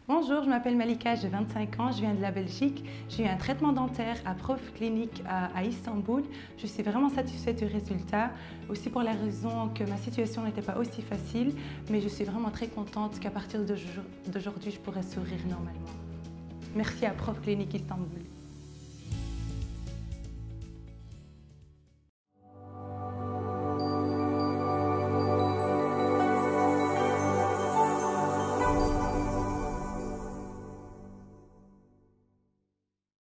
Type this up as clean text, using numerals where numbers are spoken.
Bonjour, je m'appelle Malika, j'ai 25 ans, je viens de la Belgique. J'ai eu un traitement dentaire à Prof Clinic à Istanbul. Je suis vraiment satisfaite du résultat, aussi pour la raison que ma situation n'était pas aussi facile, mais je suis vraiment très contente qu'à partir d'aujourd'hui, je pourrai sourire normalement. Merci à Prof Clinic Istanbul.